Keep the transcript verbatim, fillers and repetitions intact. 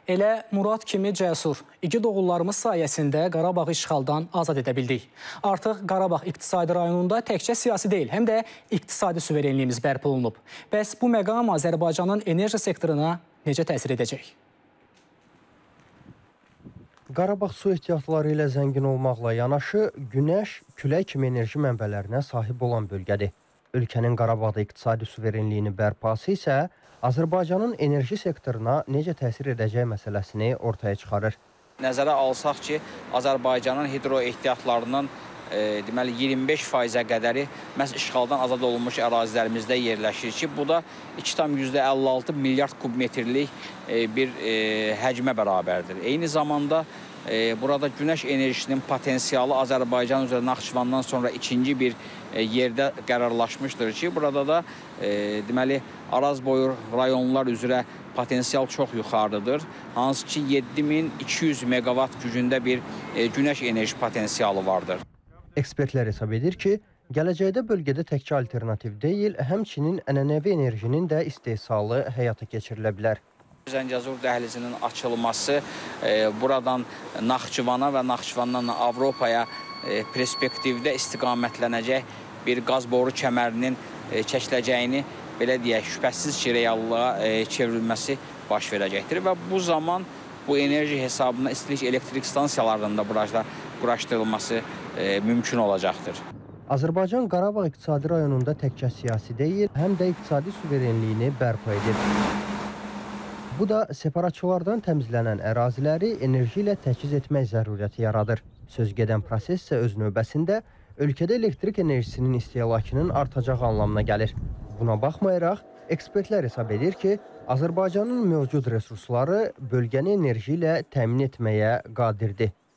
Elə Murad kimi cəsur, igid oğullarımız sayəsində Qarabağı işğaldan azad edə bildik. Artıq Qarabağ iqtisadi rayonunda təkcə siyasi deyil, həm də iqtisadi suverenliyimiz bərpa olunub. Bəs bu məqam Azərbaycanın enerji sektoruna necə təsir edəcək? Qarabağ su ehtiyatları ilə zəngin olmaqla yanaşı, günəş, külək kimi enerji mənbələrinə sahib olan bölgədir. Ölkənin Qarabağda iqtisadi suverenliyini bərpası isə Azərbaycanın enerji sektoruna necə təsir edəcək məsələsini ortaya çıxarır. Nəzərə alsaq ki, Azərbaycanın hidro ehtiyatlarının e, deməli iyirmi beş faizə qədəri məhz işğaldan azad olunmuş ərazilərimizdə yerləşir ki, bu da iki tam yüzdə əlli altı milyard kubmetrlik e, bir e, həcmə bərabərdir. Eyni zamanda e, burada günəş enerjisinin potensialı Azərbaycan üzrə Naxçıvandan sonra ikinci bir e, yerdə qərarlaşmışdır ki, burada da e, deməli Araz boyu rayonlar üzrə potensial çox yuxarıdır. Hansı ki yeddi min iki yüz meqavat gücündə bir e, günəş enerji potensialı vardır. Ekspertlər hesab edir ki, gələcəkdə bölgədə təkcə alternativ deyil, həmçinin ənənəvi enerjinin də istehsalı həyata keçirilə bilər. Zəngəzur dəhlizinin açılması e, buradan Naxçıvana və Naxçıvandan Avropaya e, perspektivdə istiqamətlənəcək bir qaz boru kəmərinin e, çəkiləcəyini belə deyək, şübhəsiz ki, reallığa e, çevrilməsi baş verəcəkdir və bu zaman bu enerji hesabına istilik elektrik stansiyalarının da burada quraşdırılması e, mümkün olacaqdır. Azərbaycan Qarabağ iqtisadi rayonunda təkcə siyasi deyil, həm də iqtisadi suverenliyini bərpa edir. Bu da separatçılardan təmizlənən əraziləri enerji ilə təchiz etmək zəruriyyəti yaradır. Söz gedən proses isə öz növbəsində ölkədə elektrik enerjisinin istehlakının artacağı anlamına gəlir. Buna baxmayaraq, ekspertlər hesab edir ki, Azərbaycanın mövcud resursları bölgəni enerji ilə təmin etməyə qadirdir.